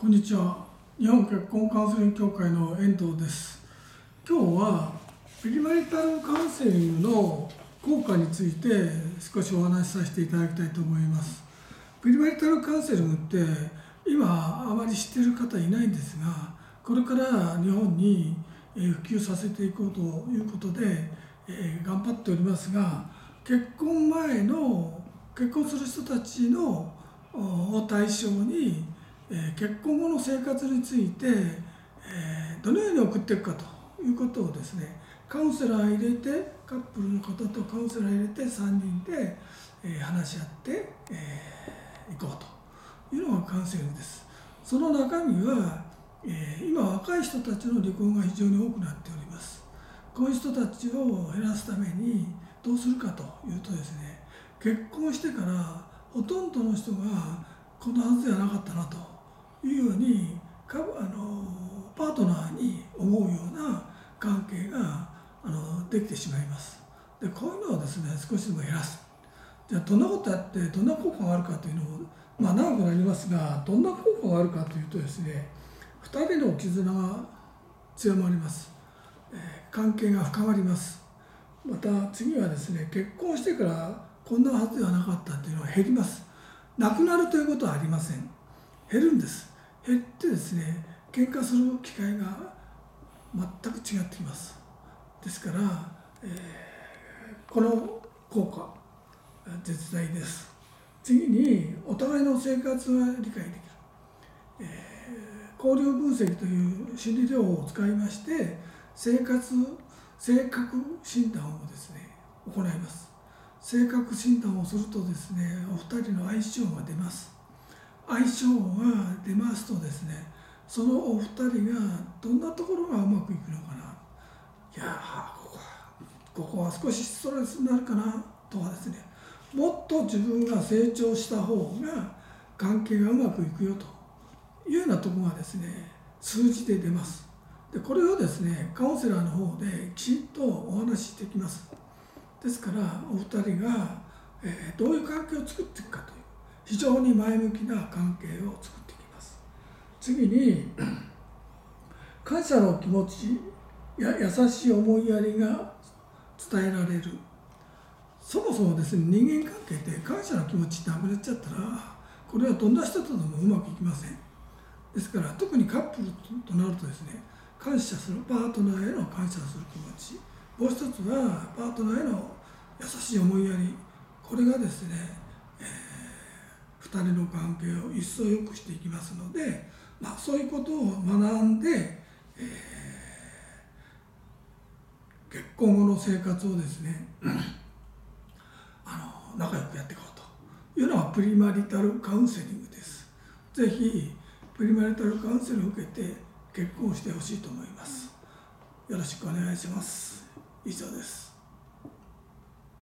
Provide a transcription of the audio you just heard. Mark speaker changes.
Speaker 1: こんにちは。日本結婚カウンセリング協会の遠藤です。今日はプリマリタルカウンセリングの効果について少しお話しさせていただきたいと思います。プリマリタルカウンセリングって今あまり知っている方いないんですが、これから日本に普及させていこうということで頑張っておりますが、結婚する人たちを対象に結婚後の生活についてどのように送っていくかということをですね、カウンセラー入れて、カップルの方とカウンセラー入れて3人で話し合っていこうというのがカウンセリングです。その中身は今若い人たちの離婚が非常に多くなっております。こういう人たちを減らすためにどうするかというとですね、結婚してからほとんどの人がこんなはずではなかったなというようにパートナーに思うような関係ができてしまいます。でこういうのをですね、少しでも減らす。じゃあどんなことやってどんな効果があるかというのを、長くなりますが、どんな効果があるかというとですね、2人の絆が強まります。関係が深まります。また次はですね、結婚してからこんなはずではなかったというのは減ります。なくなるということはありません。減るんです。減ってですね、喧嘩する機会が全く違ってきます。ですから、この効果絶大です。次にお互いの生活が理解できる、交流分析という心理療法を使いまして性格診断をですね行います。性格診断をするとですね、お二人の相性が出ます。相性が出ますとですね、そのお二人がどんなところがうまくいくのかな、いやここは少しストレスになるかなとかですね、もっと自分が成長した方が関係がうまくいくよというようなところがですね、数字で出ます。でこれをですね、カウンセラーの方できちんとお話ししていきます。ですからお二人がどういう関係を作っていくかという非常に前向きな関係を作っていきます。次に感謝の気持ちや優しい思いやりが伝えられる。そもそもですね、人間関係で感謝の気持ちなくなっちゃったら、これはどんな人とでもうまくいきません。ですから特にカップルとなるとですね、感謝する、パートナーへの感謝する気持ち、もう一つはパートナーへの優しい思いやり、これがですね、2人の関係を一層良くしていきますので、そういうことを学んで、結婚後の生活をですね仲良くやっていこうというのがプリマリタルカウンセリングです。ぜひプリマリタルカウンセリングを受けて結婚してほしいと思います。よろしくお願いします。以上です。